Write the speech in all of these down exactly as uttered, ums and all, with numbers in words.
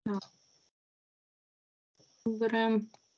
Добре.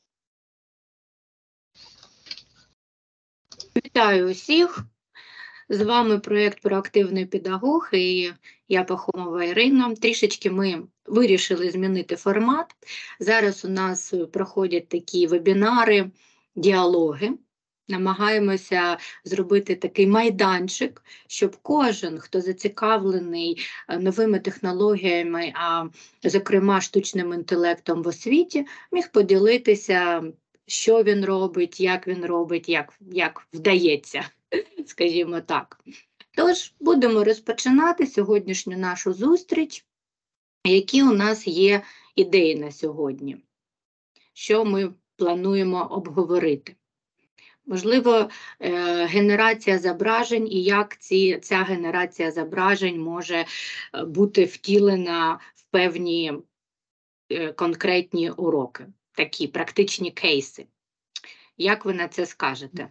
Вітаю усіх. З вами проєкт «Проактивний педагог» і я Пахомова Ірина. Трішечки ми вирішили змінити формат. Зараз у нас проходять такі вебінари, діалоги. Намагаємося зробити такий майданчик, щоб кожен, хто зацікавлений новими технологіями, а зокрема штучним інтелектом в освіті, міг поділитися, що він робить, як він робить, як, як вдається, скажімо так. Тож, будемо розпочинати сьогоднішню нашу зустріч. Які у нас є ідеї на сьогодні? Що ми плануємо обговорити? Можливо, генерація зображень і як ці, ця генерація зображень може бути втілена в певні конкретні уроки, такі практичні кейси. Як ви на це скажете?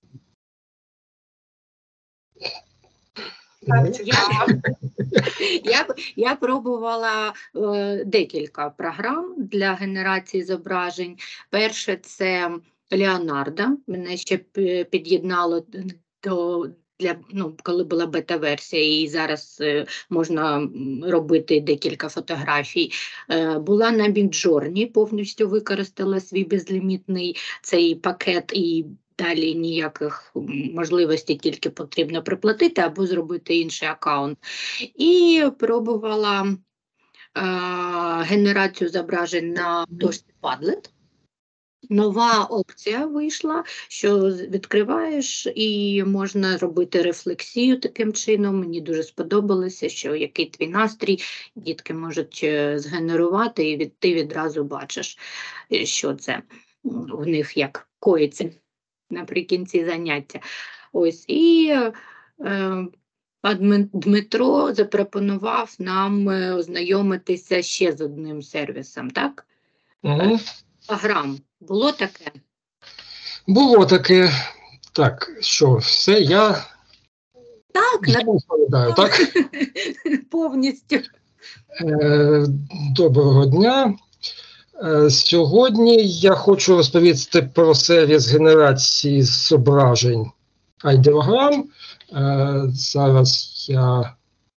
Я, я, я пробувала е, декілька програм для генерації зображень. Перше – це Leonardo. Мене ще під'єднало до, для, ну, коли була бета-версія, і зараз е, можна робити декілька фотографій. Е, була на Midjourney, повністю використала свій безлімітний цей пакет і далі ніяких можливостей, тільки потрібно приплатити або зробити інший аккаунт. І пробувала е, генерацію зображень на дошці Padlet. Нова опція вийшла, що відкриваєш і можна робити рефлексію таким чином. Мені дуже сподобалося, що який твій настрій, дітки можуть згенерувати і від, ти відразу бачиш, що це в них як коїться наприкінці заняття. Ось, і е, Дмитро запропонував нам ознайомитися ще з одним сервісом, так? Угу. Аграм. Було таке? Було таке. Так, що, все, я... Так, я розповідаю, так? Повністю. Е, доброго дня. Сьогодні я хочу розповісти про сервіс генерації зображень Ideogram. Зараз я,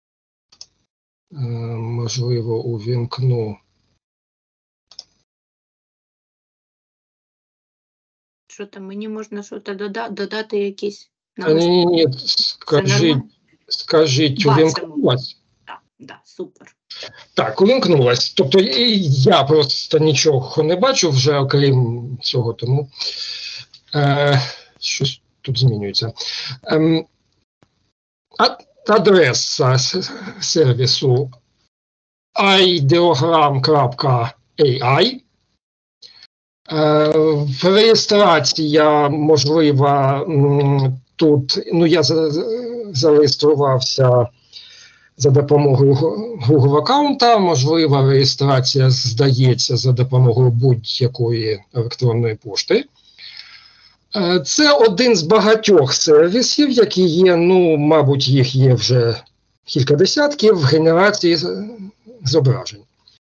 можливо, увімкну. Що там, мені можна щось дода додати якісь? Ні, ні, ні, скажіть, скажіть, увімкнулась? Так, да, супер. Так, увімкнулась. Тобто я просто нічого не бачу вже, окрім цього, тому е, щось тут змінюється. Е, адреса сервісу ideogram крапка ей ай. Е, реєстрація можлива тут, ну я за, зареєструвався за допомогою Google аккаунта, можлива реєстрація, здається, за допомогою будь-якої електронної пошти. Це один з багатьох сервісів, які є, ну, мабуть, їх є вже кілька десятків, генерації зображень.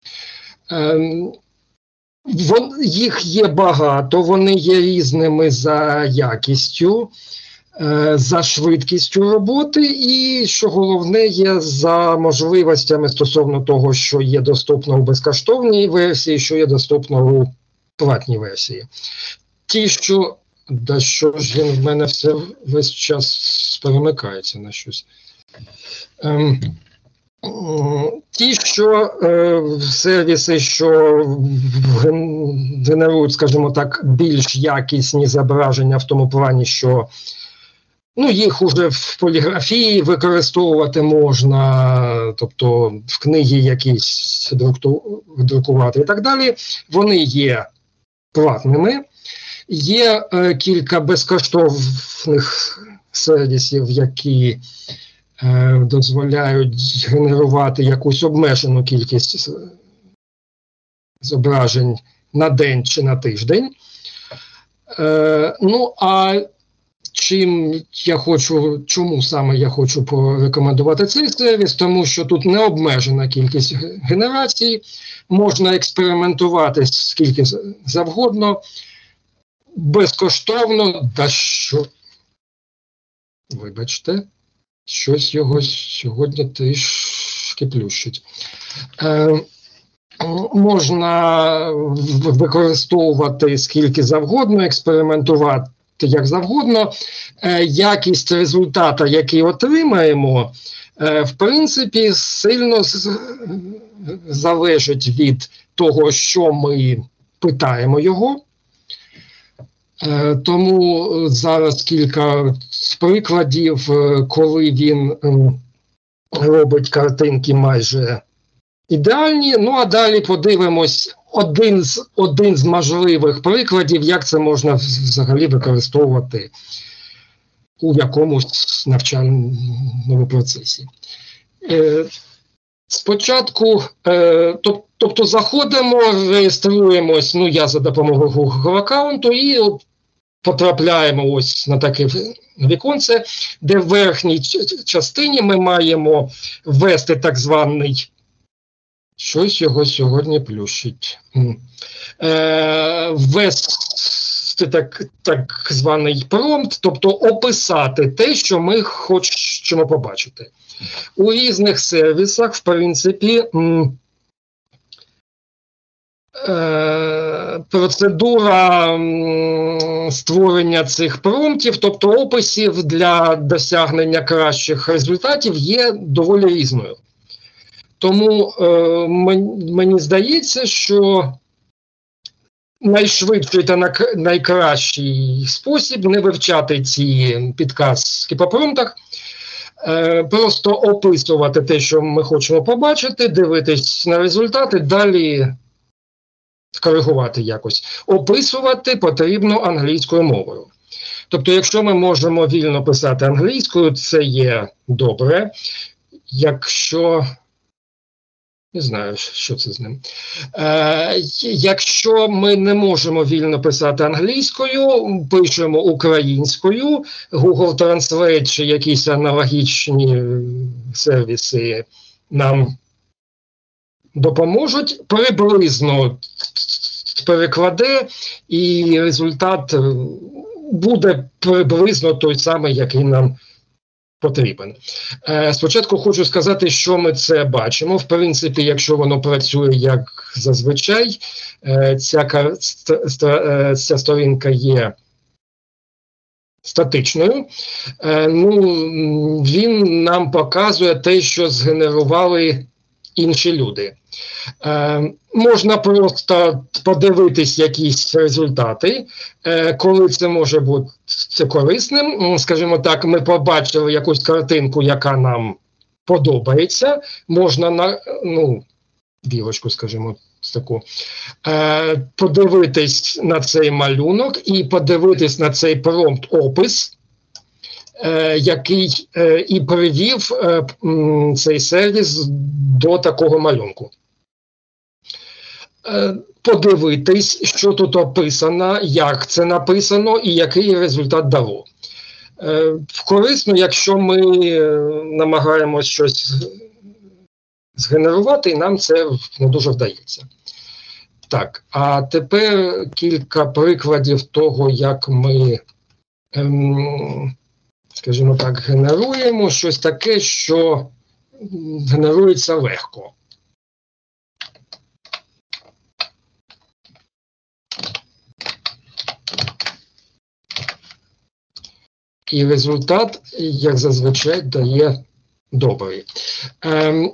Вон, їх є багато, вони є різними за якістю, за швидкістю роботи і, що головне, є за можливостями стосовно того, що є доступно у безкоштовній версії, що є доступно у платній версії. Ті, що, да що ж він в мене все весь час перемикається на щось. Ем, ті, що е, сервіси, що генерують, скажімо так, більш якісні зображення в тому плані, що ну, їх уже в поліграфії використовувати можна, тобто в книги якісь друкувати і так далі. Вони є платними. Є е, кілька безкоштовних сервісів, які е, дозволяють генерувати якусь обмежену кількість зображень на день чи на тиждень. Е, ну, а чим я хочу, чому саме я хочу порекомендувати цей сервіс, тому що тут не обмежена кількість генерацій, можна експериментувати скільки завгодно, безкоштовно, да що, вибачте, щось його сьогодні трішки плющить. Е, можна використовувати скільки завгодно, експериментувати як завгодно. Е, якість результата, який отримаємо, е, в принципі, сильно залежить від того, що ми питаємо його. Е, тому зараз кілька прикладів, коли він е, робить картинки майже ідеальні. Ну, а далі подивимось один з, один з можливих прикладів, як це можна взагалі використовувати у якомусь навчальному процесі. Е, спочатку, е, тоб, тобто заходимо, реєструємось, ну, я за допомогою Google аккаунту, і от потрапляємо ось на таке віконце, де в верхній частині ми маємо ввести так званий, щось його сьогодні плющить, е, ввести так, так званий промпт, тобто описати те, що ми хочемо побачити. У різних сервісах, в принципі, м, е, процедура м, створення цих промптів, тобто описів для досягнення кращих результатів, є доволі різною. Тому е, мені, мені здається, що найшвидший та найкращий спосіб не вивчати ці підказки по промптах, е, просто описувати те, що ми хочемо побачити, дивитись на результати, далі коригувати якось. Описувати потрібно англійською мовою. Тобто, якщо ми можемо вільно писати англійською, це є добре. Якщо... Не знаю, що це з ним. Е, якщо ми не можемо вільно писати англійською, пишемо українською, Google Translate чи якісь аналогічні сервіси нам допоможуть, приблизно перекладе, і результат буде приблизно той самий, який нам потрібен. Е, спочатку хочу сказати, що ми це бачимо. В принципі, якщо воно працює як зазвичай, е, ця, ця, ця сторінка є статичною. Е, ну, він нам показує те, що згенерували інші люди. Е, можна просто подивитись якісь результати, е, коли це може бути це корисним. Скажімо так, ми побачили якусь картинку, яка нам подобається, можна на, ну, білочку, скажімо, таку, е, подивитись на цей малюнок і подивитись на цей промпт-опис, Е, який е, і привів е, м, цей сервіс до такого малюнку. Е, подивитись, що тут описано, як це написано і який результат дало. Е, корисно, якщо ми намагаємося щось згенерувати, і нам це не дуже вдається. Так, а тепер кілька прикладів того, як ми ем, скажімо так, генеруємо щось таке, що генерується легко. І результат, як зазвичай, дає добрий. Ем,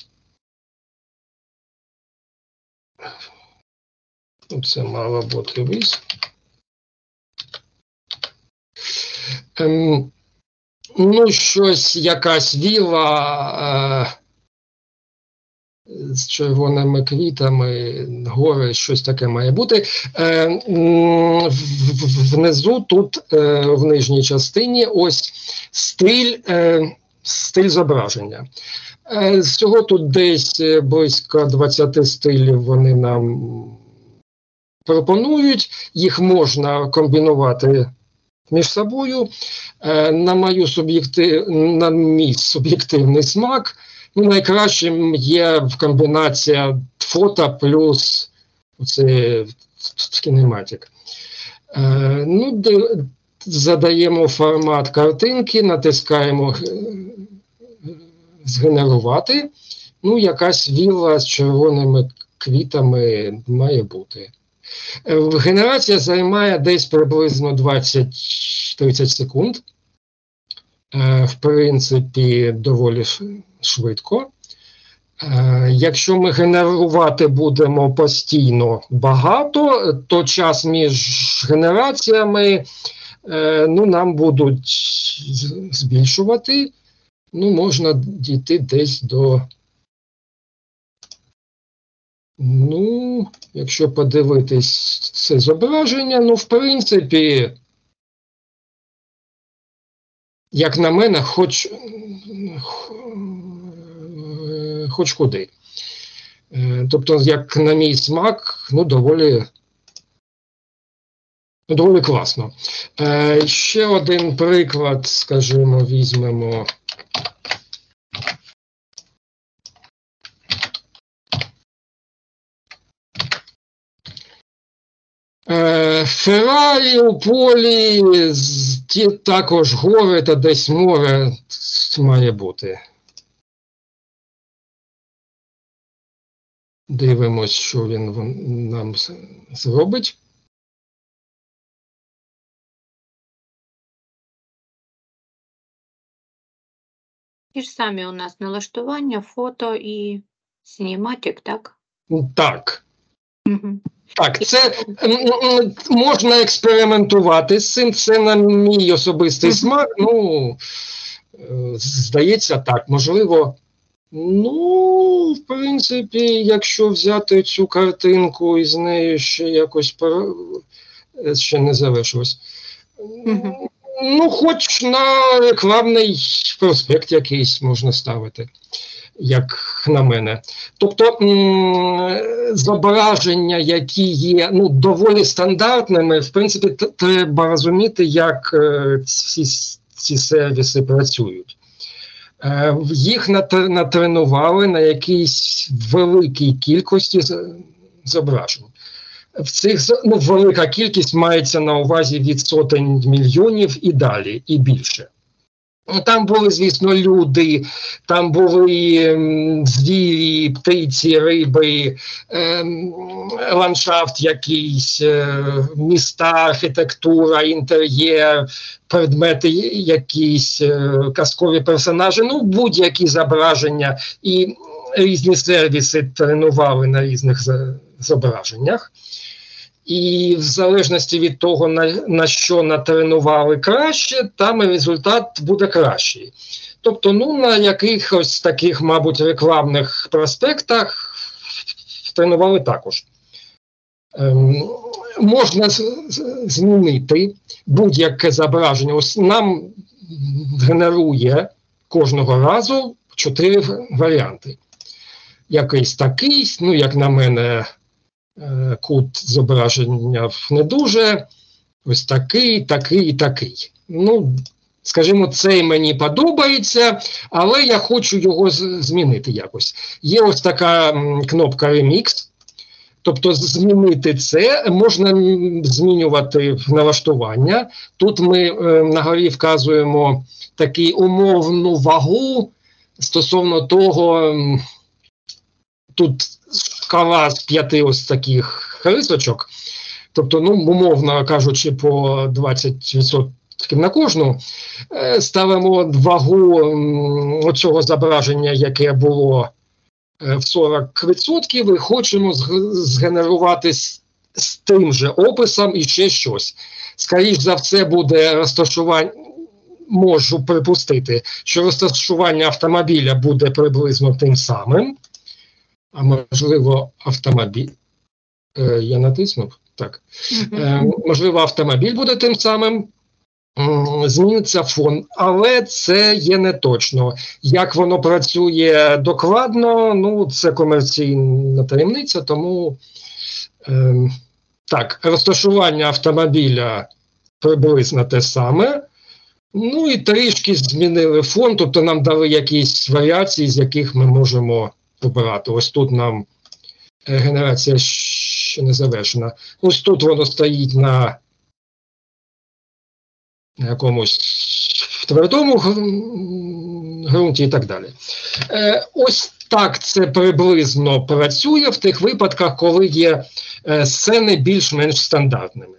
це мало бути вис. Ем, Ну, щось, якась віла е, з червоними квітами, гори, щось таке має бути. Е, внизу, тут, е, в нижній частині, ось стиль, е, стиль зображення. Е, всього тут десь близько двадцять стилів вони нам пропонують. Їх можна комбінувати між собою. Е, на мою суб'єктив, на мій суб'єктивний смак, ну, найкращим є комбінація фото плюс оце, кінематик. Е, ну, де, задаємо формат картинки, натискаємо згенерувати. Ну, якась вілла з червоними квітами має бути. Генерація займає десь приблизно двадцять-тридцять секунд. В принципі, доволі швидко. Якщо ми генерувати будемо постійно багато, то час між генераціями, ну, нам будуть збільшувати. Ну, можна дійти десь до, ну, якщо подивитись це зображення, ну, в принципі, як на мене, хоч, хоч куди. Тобто, як на мій смак, ну, доволі, доволі класно. Ще один приклад, скажімо, візьмемо. Феррарі у полі, ті, також гори та десь море має бути. Дивимось, що він нам зробить. Ті ж самі у нас налаштування, фото і синематик, так? Так. Угу. Так, це можна експериментувати з цим, це на мій особистий смак, ну, здається так, можливо, ну, в принципі, якщо взяти цю картинку і з нею ще якось, ще не завершилось, угу. Ну, хоч на рекламний проспект якийсь можна ставити, як на мене. Тобто зображення, які є, ну, доволі стандартними, в принципі, треба розуміти, як е, ці, ці сервіси працюють. Е, їх натренували на якійсь великій кількості зображень. В цих, ну, велика кількість мається на увазі від сотень мільйонів і далі, і більше. Там були, звісно, люди, там були м, звірі, птиці, риби, е, ландшафт якийсь, е, міста, архітектура, інтер'єр, предмети якісь, е, казкові персонажі, ну, будь-які зображення. І різні сервіси тренували на різних зображеннях. І в залежності від того, на, на що натренували краще, там і результат буде кращий. Тобто, ну, на якихось таких, мабуть, рекламних проспектах тренували також. Ем, можна змінити будь-яке зображення. Ось нам генерує кожного разу чотири варіанти. Якийсь такий, ну, як на мене, кут зображення не дуже, ось такий, такий і такий. Ну, скажімо, цей мені подобається, але я хочу його змінити якось. Є ось така кнопка Remix, тобто змінити це, можна змінювати налаштування. Тут ми е, на горі вказуємо таку умовну вагу стосовно того, тут шкала з п'яти ось таких рисочок, тобто, ну, умовно кажучи, по двадцять відсотків на кожну, ставимо вагу оцього зображення, яке було в сорок відсотків, і хочемо згенерувати з, з тим же описом і ще щось. Скоріше за все буде розташування, можу припустити, що розташування автомобіля буде приблизно тим самим, а можливо, автомобіль, е, я натиснув, так, е, можливо, автомобіль буде тим самим, е, зміниться фон, але це є не точно. Як воно працює докладно, ну, це комерційна таємниця, тому, е, так, розташування автомобіля приблизно те саме. Ну і трішки змінили фон, тобто нам дали якісь варіації, з яких ми можемо обирати. Ось тут нам генерація ще не завершена. Ось тут воно стоїть на якомусь твердому ґрунті і так далі. Е, ось так це приблизно працює в тих випадках, коли є е, сцени більш-менш стандартними.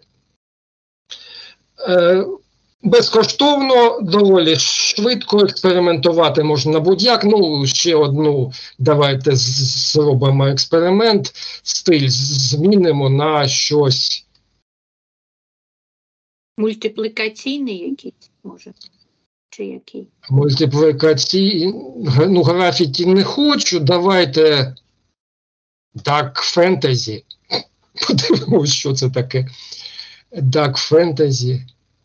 Е, безкоштовно, доволі швидко експериментувати можна будь-як. Ну, ще одну давайте зробимо експеримент, стиль змінимо на щось. Мультиплікаційний якийсь, може? Чи який? Мультиплікаційний, ну, графіті не хочу, давайте Dark Fantasy. Подивимось, що це таке. Dark Fantasy.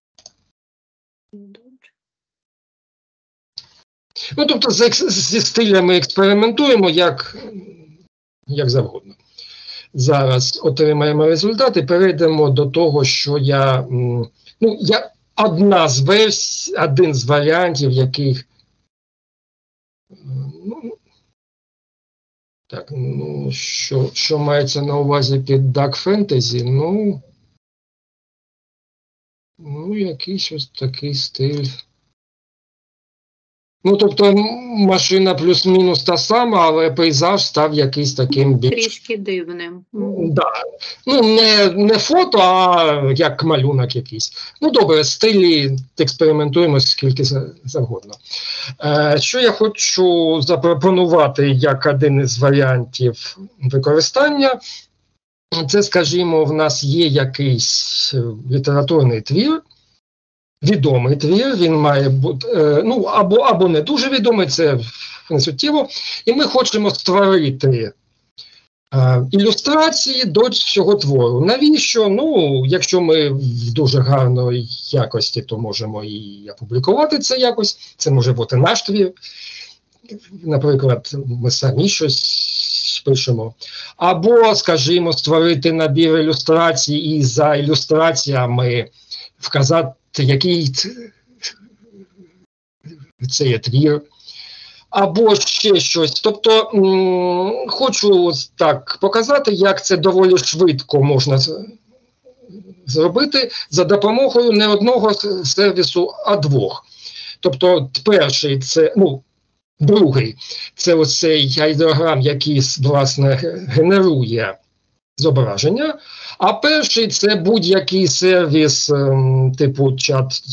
Ну, тобто, зі стилями експериментуємо, як, як завгодно. Зараз отримаємо результат і перейдемо до того, що я, ну, я одна з версій, один з варіантів, яких, ну, так, ну, що, що мається на увазі під Dark Fantasy, ну, ну, якийсь ось такий стиль. Ну, тобто, машина плюс-мінус та сама, але пейзаж став якийсь таким більш... Трішки дивним. Да. Ну, не, не фото, а як малюнок якийсь. Ну, добре, стилі експериментуємо скільки завгодно. Е, що я хочу запропонувати як один із варіантів використання, це, скажімо, в нас є якийсь літературний твір, відомий твір, він має бути, е, ну, або, або не дуже відомий, це не суттєво, і ми хочемо створити е, ілюстрації до цього твору. Навіщо? Ну, якщо ми в дуже гарної якості, то можемо і опублікувати це якось, це може бути наш твір, наприклад, ми самі щось пишемо. Або, скажімо, створити набір ілюстрацій і за ілюстраціями вказати, який це є твір, або ще щось. Тобто, м- хочу так показати, як це доволі швидко можна зробити за допомогою не одного сервісу, а двох. Тобто, перший це, ну, другий, це оцей айдеограм, який, власне, генерує зображення, а перший це будь-який сервіс ем, типу чат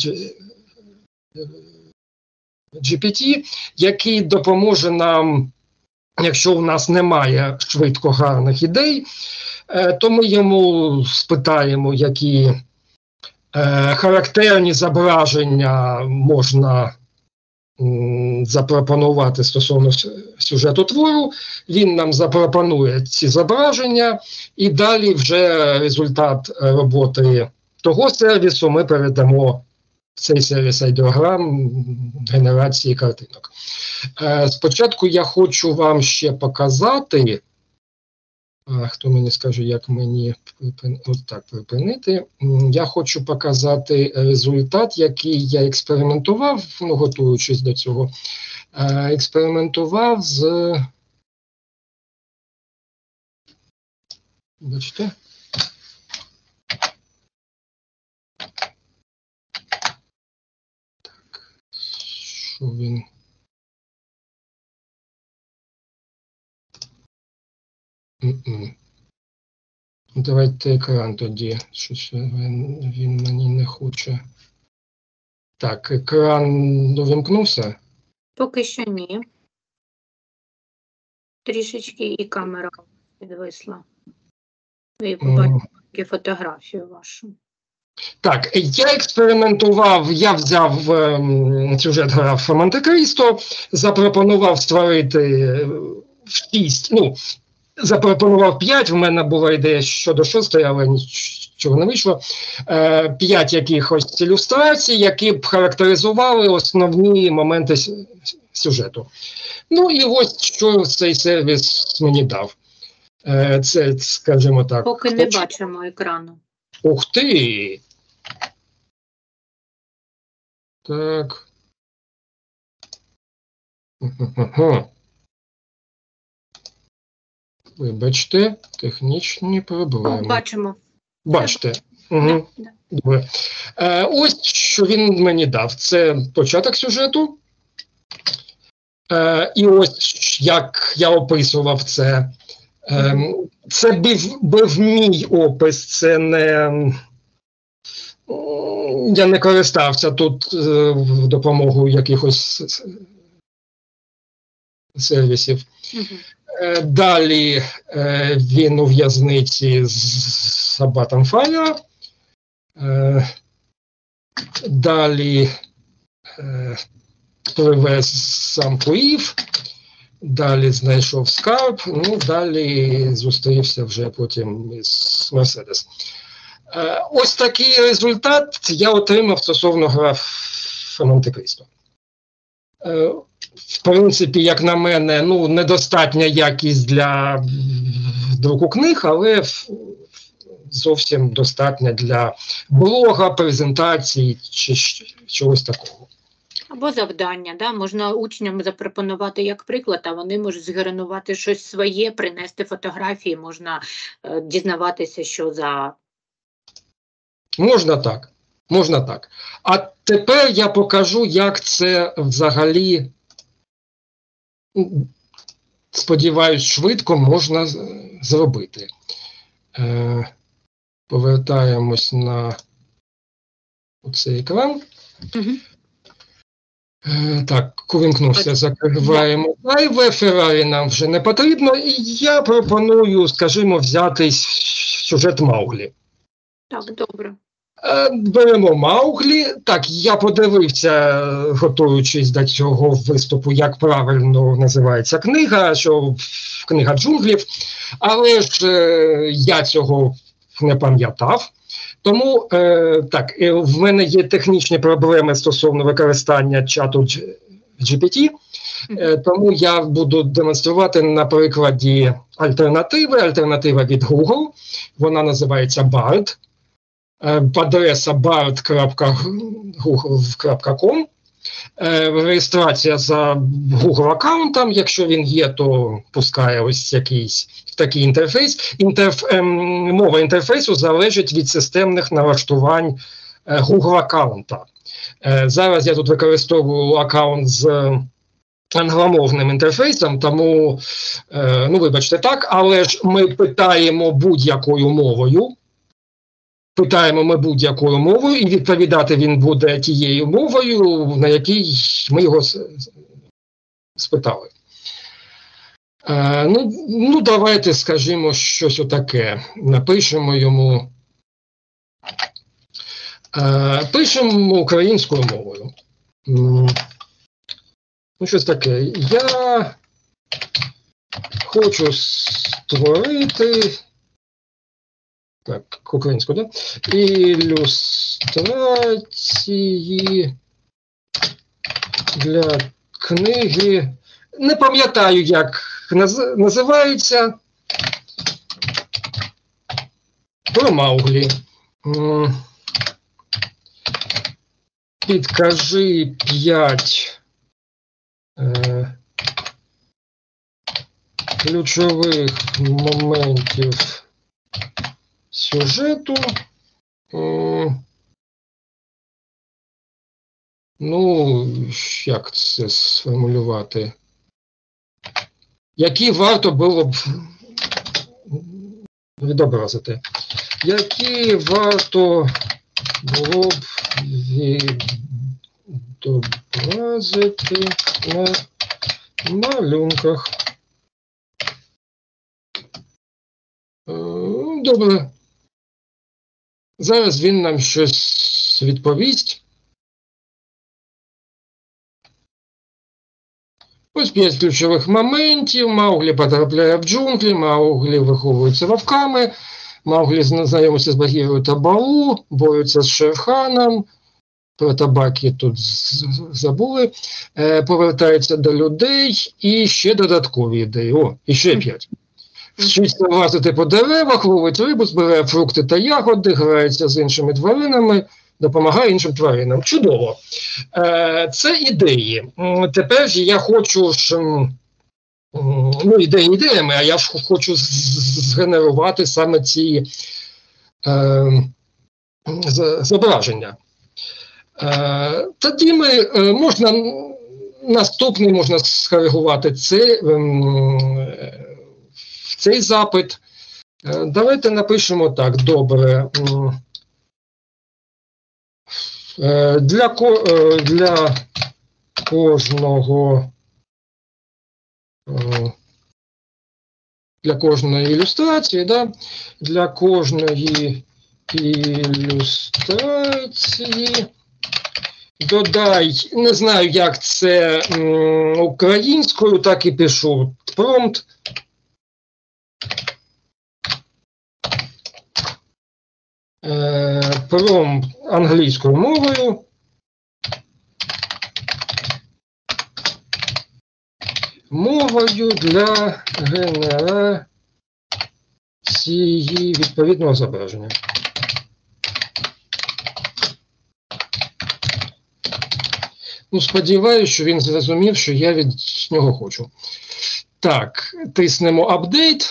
джі пі ті, який допоможе нам, якщо у нас немає швидко гарних ідей, е, то ми йому спитаємо, які е, характерні зображення можна запропонувати стосовно сюжету твору, він нам запропонує ці зображення, і далі вже результат роботи того сервісу ми передамо в цей сервіс айдеограм генерації картинок. Е, спочатку я хочу вам ще показати, а, хто мені скаже, як мені от так припинити. Я хочу показати результат, який я експериментував, ну, готуючись до цього. Е, експериментував з... Бачите? Так, що він... Mm-mm. Давайте екран тоді, щось він, він мені не хоче. Так, екран увімкнувся? Поки що ні. Трішечки і камера підвисла. Ви побачите фотографію вашу. Так, я експериментував, я взяв ем, сюжет графа Монте-Крісто, запропонував створити шість, ну, запропонував п'ять, в мене була ідея щодо шостої, але нічого не вийшло. Е, п'ять якихось ілюстрацій, які б характеризували основні моменти сюжету. Ну і ось що цей сервіс мені дав. Е, це, скажімо так. Поки не бачимо екрану. Ух ти! Так. Ага. Вибачте, технічні проблеми. О, бачимо. Бачите. Угу. Да, Добре. Е, ось, що він мені дав. Це початок сюжету. Е, і ось, як я описував це. Е, це був, був мій опис, це не... Я не користався тут е, в допомогу якихось сервісів. Угу. Е, далі е, він у в'язниці з Сабатом Фая. Е, далі е, привез сам Куїв. Далі знайшов скарб, ну, далі зустрівся вже потім із Мерседес. Е, ось такий результат я отримав стосовно граф Монте-Крісто. Е, в принципі, як на мене, ну, недостатня якість для друку книг, але зовсім достатня для блога, презентації чи чогось такого. Або завдання, да? Можна учням запропонувати як приклад, а вони можуть згенерувати щось своє, принести фотографії, можна е, дізнаватися, що за... Можна так, можна так. А тепер я покажу, як це взагалі, сподіваюсь, швидко можна зробити. Е, повертаємось на цей екран. Угу. Е, так, увімкнувся, закриваємо зайве, Феррарі нам вже не потрібно, і я пропоную, скажімо, взяти сюжет Мауглі. Так, добре. Е, беремо Мауглі. Так, я подивився, готуючись до цього виступу, як правильно називається книга, що книга джунглів, але ж е, я цього не пам'ятав. Тому, е, так, в мене є технічні проблеми стосовно використання чату джі пі ті, е, тому я буду демонструвати на прикладі альтернативи. Альтернатива від Google, вона називається Bard, е, адреса bard крапка google крапка com. Е, реєстрація за Google аккаунтом, якщо він є, то пускає ось якийсь такий інтерфейс. Інтерф, е, мова інтерфейсу залежить від системних налаштувань е, Google аккаунта. Е, зараз я тут використовую аккаунт з англомовним інтерфейсом, тому, е, ну вибачте так, але ж ми питаємо будь-якою мовою, Питаємо ми будь-якою мовою, і відповідати він буде тією мовою, на якій ми його спитали. Е, ну, ну, давайте скажімо щось отаке. Напишемо йому. Е, пишемо українською мовою. Ну, щось таке. Я хочу створити... Так, українську, да? Ілюстрації для книги. Не пам'ятаю, як наз... називається. Про Мауглі. Підкажи п'ять е... ключових моментів сюжету. Е, ну, як це сформулювати? Які варто було б відобразити? Які варто було б відобразити на малюнках? Е, добре. Зараз він нам щось відповість. Ось п'ять ключових моментів. Мауглі потрапляє в джунглі, Мауглі виховується вовками, Мауглі знайомиться з Багірою та Балу, борються з Шерханом, про табаки тут забули, е, повертається до людей і ще додаткові ідеї. О, і ще п'ять. Вчиться лазити по деревах, ловить рибу, збирає фрукти та ягоди, грається з іншими тваринами, допомагає іншим тваринам. Чудово. Е, це ідеї. Тепер ж я хочу ж, ну, ідеї ідеями, а я ж хочу згенерувати саме ці е, зображення. Е, тоді ми, е, можна, наступний можна скоригувати це, е, цей запит. Е, давайте напишемо так, добре. Е, для, ко, е, для кожного е, для кожної ілюстрації, да, для кожної ілюстрації додай, не знаю, як це м, українською, так і пишу, промпт. Е, промпт англійською мовою. Мовою для генерації відповідного зображення. Ну, сподіваюся, що він зрозумів, що я від нього хочу. Так, тиснемо апдейт.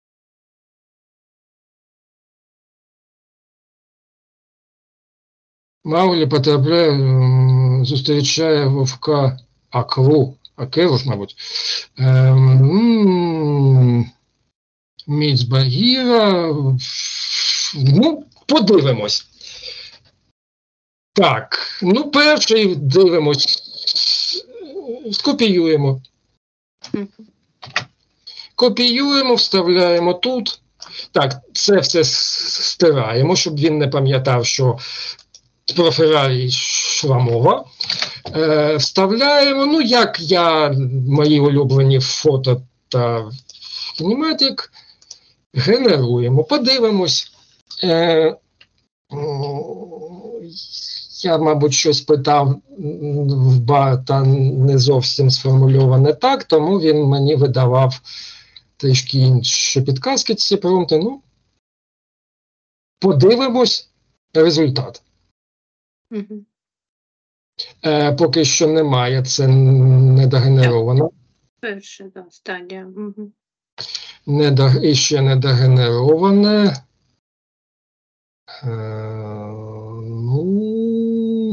Мауглі потрапляє, зустрічає вовка Акву. Акеву ж, мабуть. Ем, Міць Багіра. Ну, подивимось. Так, ну, перший дивимось. Скопіюємо. Копіюємо, вставляємо тут. Так, це все стираємо, щоб він не пам'ятав, що про Феррарі йшла мова. Е, вставляємо, ну, як я, мої улюблені фото та кінематик, генеруємо, подивимось. Е, я, мабуть, щось питав в Барта, не зовсім сформульоване так, тому він мені видавав трішки інші підказки, ці промпти. Ну, подивимось результат. Угу. Е, поки що немає, це не догенеровано. Перша, да, стадія. Угу. Не до, і ще не догенероване. Е, ну,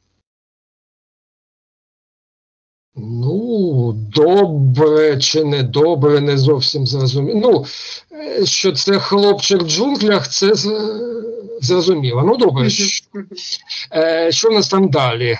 ну, добре чи не добре, не зовсім зрозуміло. Ну, що це хлопчик в джунглях, це зрозуміло. Ну, добре. Угу. Що, е, що в нас там далі?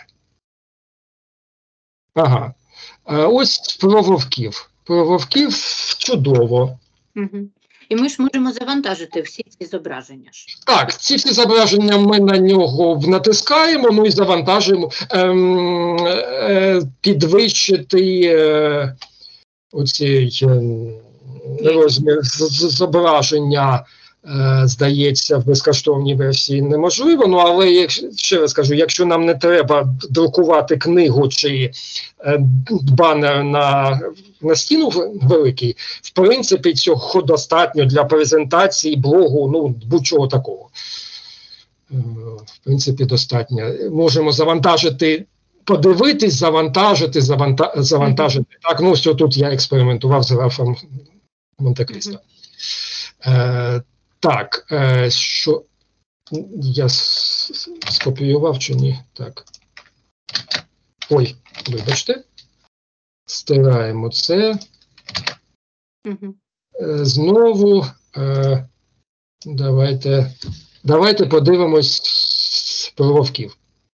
Ага. Е, ось про вовків. Про вовків чудово. Угу. І ми ж можемо завантажити всі ці зображення. Так, ці всі зображення ми на нього натискаємо, ну і завантажуємо. Ем, е, підвищити е, оцей е, розмір зображення, е, здається, в безкоштовній версії неможливо. Ну, але, як, ще раз кажу, якщо нам не треба друкувати книгу чи е, банер на... на стіну великий, в принципі, цього достатньо для презентації, блогу, ну, будь-чого такого. В принципі, достатньо. Можемо завантажити, подивитись, завантажити, заванта... завантажити. Mm-hmm. Так, ну, все, тут я експериментував з графом Монте-Крісто. Mm-hmm. Е, так, е, що... Я скопіював чи ні? Так. Ой, вибачте. Стираємо це. Угу. Е, знову е, давайте, давайте подивимось про вовків.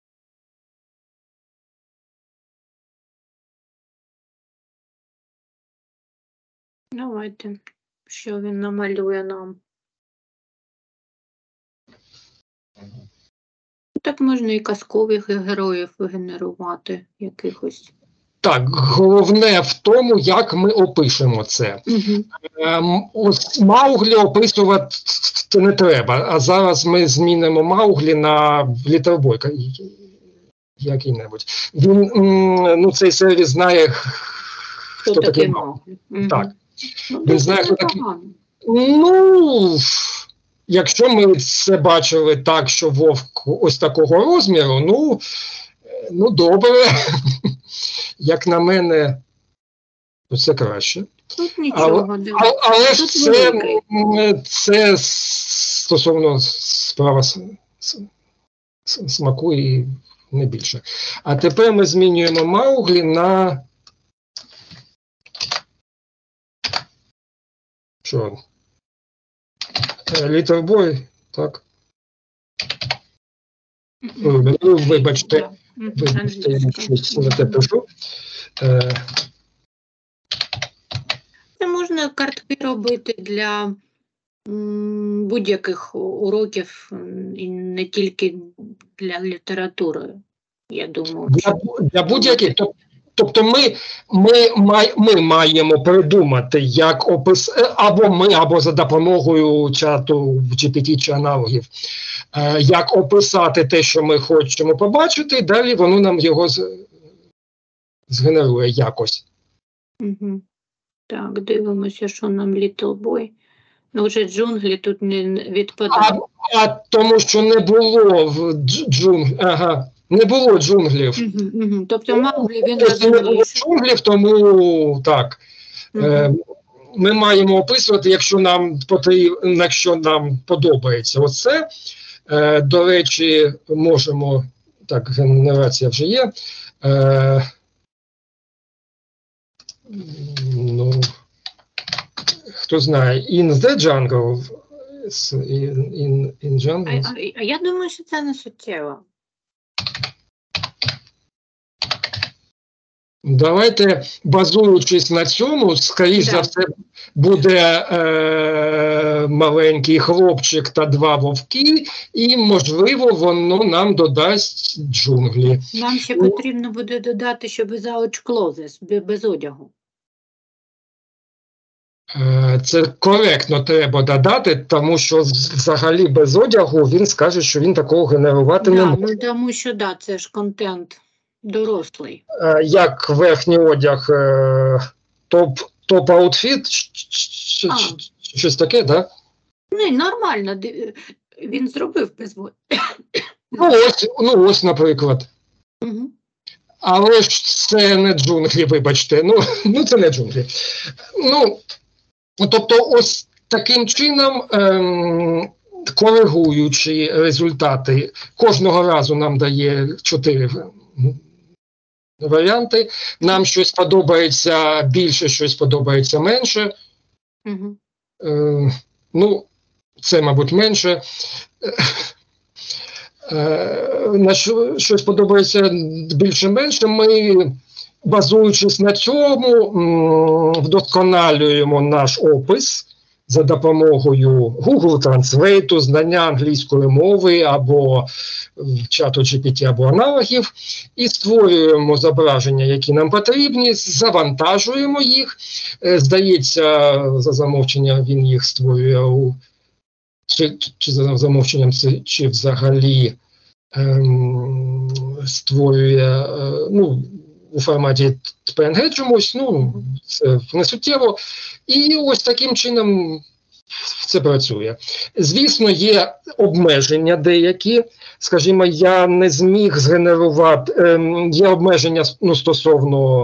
Давайте, що він намалює нам. Так можна і казкових героїв генерувати якихось. Так, головне в тому, як ми опишемо це. Угу. Ем, ось Мауглі описувати не треба, а зараз ми змінимо Мауглі на літербойка який-небудь. Він, ну, цей сервіс знає, хто, хто такий Мауглі. Угу. Так. Ну, він знає, хто такий. Ну, якщо ми це бачили так, що вовк ось такого розміру, ну, ну добре, як на мене, то це краще. Тут нічого. Але, Да. але, але ж Тут це, великий. це стосовно справа с- с- с- смаку і не більше. А тепер ми змінюємо Мауглі на що? Little Boy, так? Мгм. Ну, вибачте, Да. Мгм. вибачте, я Англійська. щось не те пишу. Е, Це можна картки робити для м, будь-яких уроків, м, і не тільки для літератури, я думаю. Для, для будь-яких. Тоб- Тобто ми, ми, май, ми маємо придумати, як опис, е, або ми, або за допомогою чату джі пі ті чи аналогів, е, як описати те, що ми хочемо побачити, і далі воно нам його з, згенерує якось. Угу. Так, дивимося, що нам Little Boy. Ну, вже джунглі тут не не А, відпадає. а тому, що не було в дж- джунглі, ага, не було джунглів. Угу, угу. Тобто Мауглі він Ось не було розумніше. джунглів, тому так. Е, Угу. Ми маємо описувати, якщо нам потрібно, якщо нам подобається оце. Е, До речі, можемо, так, генерація вже є. Е, ну, хто знає, in the jungle. In, in, in А, jungle. а, а я думаю, що це не суттєво. Давайте, базуючись на цьому, скоріш Да. за все, буде е, маленький хлопчик та два вовки, і, можливо, воно нам додасть джунглі. Нам ще потрібно буде додати, щоб without clothes, без одягу. Е, Це коректно треба додати, тому що взагалі без одягу він скаже, що він такого генерувати не Да, може. ну, тому що да, це ж контент дорослий. Е, Як верхній одяг, е, топ, топ-аутфіт, ч- ч- А. ч- ч- щось таке, да? Ну, і нормально, ди- він зробив без одягу. Ну ось, ну ось, наприклад. Угу. Але ж це не джунглі, вибачте. Ну, ну це не джунглі. Ну, тобто, ось таким чином, ем, коригуючи результати, кожного разу нам дає чотири варіанти. Нам щось подобається більше, щось подобається менше. Угу. Е, ну, це, мабуть, менше. Е, на що, щось подобається більше-менше, ми, базуючись на цьому, м, вдосконалюємо наш опис за допомогою Google Translate, знання англійської мови або чату джі пі ті, або аналогів, і створюємо зображення, які нам потрібні, завантажуємо їх. Е, Здається, за замовченням він їх створює у Чи, чи за замовченням, це, чи взагалі ем, створює е, ну, у форматі пі ен гі чомусь, ну, це не суттєво. І ось таким чином це працює. Звісно, є обмеження деякі. Скажімо, я не зміг згенерувати, ем, є обмеження ну, стосовно,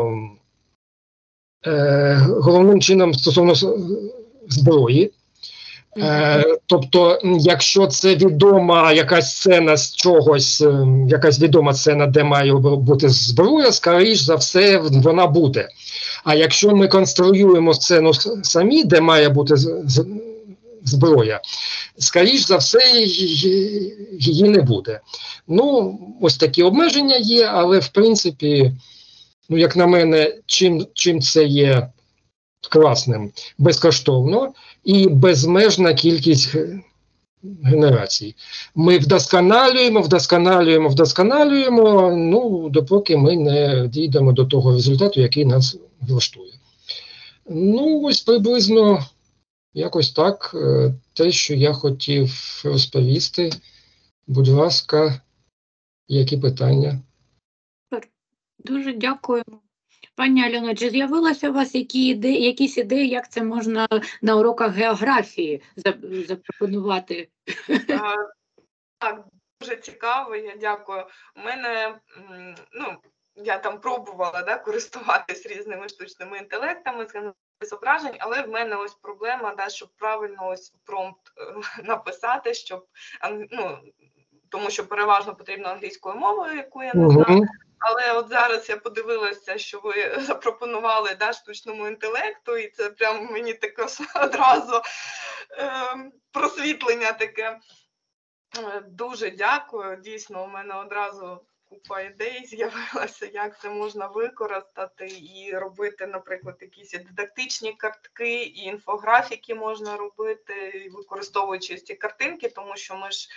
е, головним чином стосовно зброї. Е, тобто, якщо це відома якась сцена з чогось, е, якась відома сцена, де має бути зброя, скоріш за все вона буде. А якщо ми конструюємо сцену самі, де має бути з, з, зброя, скоріш за все її, її не буде. Ну, ось такі обмеження є, але в принципі, ну, як на мене, чим, чим це є класним, безкоштовно і безмежна кількість генерацій. Ми вдосконалюємо, вдосконалюємо, вдосконалюємо, ну, допоки ми не дійдемо до того результату, який нас влаштує. Ну, ось приблизно якось так, те, що я хотів розповісти. Будь ласка, які питання? Дуже дякуємо. Пані Альоно, чи з'явилося у вас які ідеї, якісь ідеї, як це можна на уроках географії за- запропонувати? А, Так, дуже цікаво, я дякую. У мене, м, ну, я там пробувала, да, користуватись різними штучними інтелектами, з зображень, але в мене ось проблема, да, щоб правильно ось промпт е, написати, щоб, ан- ну, тому що переважно потрібно англійською мовою, яку я не знаю. Угу. Але от зараз я подивилася, що ви запропонували, да, штучному інтелекту, і це прям мені також одразу е, просвітлення таке. Е, Дуже дякую. Дійсно, у мене одразу купа ідей з'явилася, як це можна використати і робити, наприклад, якісь і дидактичні картки, і інфографіки можна робити, використовуючи ці картинки, тому що ми ж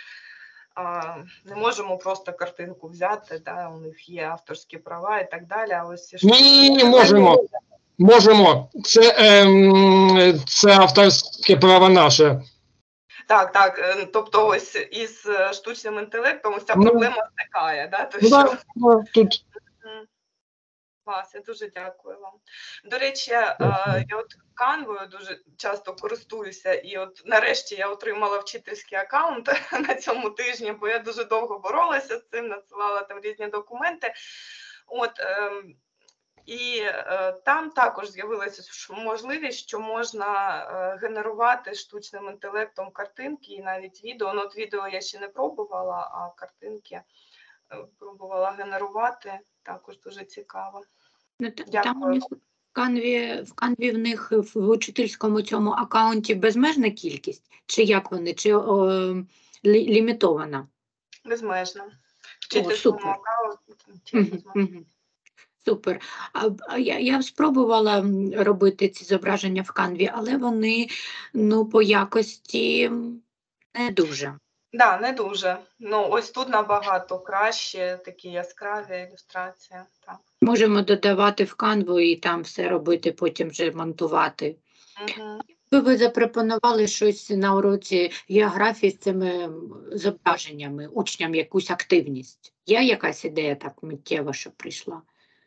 а, не можемо просто картинку взяти, да, у них є авторські права і так далі. А ось ці Ні, ні, ні, можемо. Можемо. Це, ем, це авторське право наше. Так, так. е, Тобто, ось із е, штучним інтелектом ось ця Ну, проблема зникає, да? То Ну, що да, да, тут Мгм. Клас, я дуже дякую вам. До речі, е, я от канвою дуже часто користуюся, і от нарешті я отримала вчительський аккаунт на цьому тижні, бо я дуже довго боролася з цим, надсилала там різні документи. От, ем, і е, там також з'явилася ш- можливість, що можна е, генерувати штучним інтелектом картинки і навіть відео. Ну, от відео я ще не пробувала, а картинки е, пробувала генерувати. Також дуже цікаво. Ну, та- Дякую. Там у них в канві, в канві в них в учительському цьому аккаунті безмежна кількість? Чи як вони? Чи о, лі- лімітована? Безмежно. О, Вчительському супер. аккаунті Мгм, безмежно. мгм. Супер. А, а я, я спробувала м, робити ці зображення в канві, але вони ну, по якості м, не дуже. Да, не дуже. Ну, ось тут набагато краще, такі яскраві ілюстрації. Так. Можемо додавати в канву і там все робити, потім вже монтувати. Угу. Ви ви запропонували щось на уроці географії з цими м, зображеннями, учням якусь активність. Є якась ідея так миттєва, що прийшла?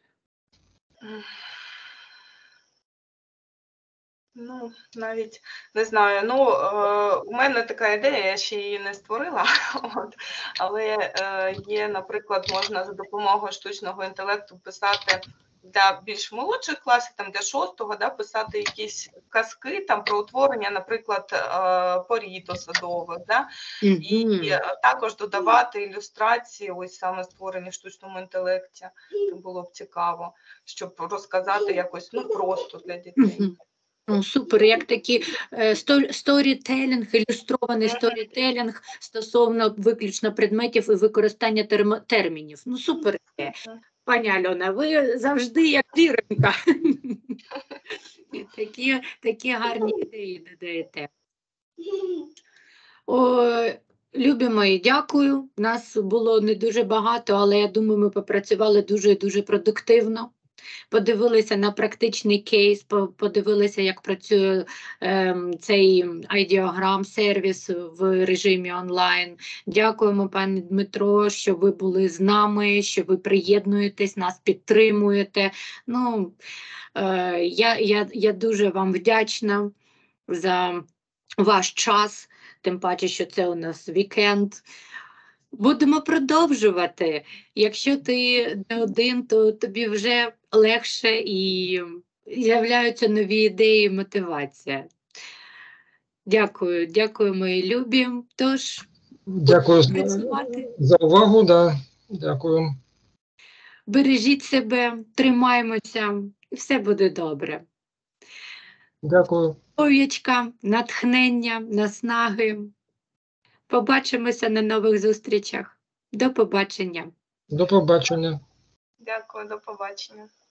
Ну, навіть не знаю. Ну, е, у мене така ідея, я ще її не створила. От. Але е, є, наприклад, можна за допомогою штучного інтелекту писати для більш молодших класів, там для шостого, да, писати якісь казки там про утворення, наприклад, е, порід осадових, да, і Мгм. е, також додавати ілюстрації, ось саме створені в штучному інтелекті. Це було б цікаво, щоб розказати якось ну просто для дітей. Мгм. Ну, супер, як такі е, сто- сторітелінг, ілюстрований сторітелінг стосовно виключно предметів і використання терм- термінів. Ну, супер. ідея. Пані Альона, ви завжди як зіронька. І Такі, такі гарні ідеї додаєте. О, любі мої, дякую. Нас було не дуже багато, але я думаю, ми попрацювали дуже-дуже продуктивно. Подивилися на практичний кейс, по- подивилися, як працює ем, цей айдіограм сервіс в режимі онлайн. Дякуємо, пане Дмитро, що ви були з нами, що ви приєднуєтесь, нас підтримуєте. Ну, е, я, я, я дуже вам вдячна за ваш час, тим паче, що це у нас вікенд. Будемо продовжувати. Якщо ти не один, то тобі вже легше і з'являються нові ідеї і мотивація. Дякую, дякую, мої любі. Тож, дякую за, працювати. за увагу. Да. Дякую. Бережіть себе, тримаємося, і все буде добре. Дякую. Здоров'ячка, натхнення, наснаги. Побачимося на нових зустрічах. До побачення. До побачення. Дякую, до побачення.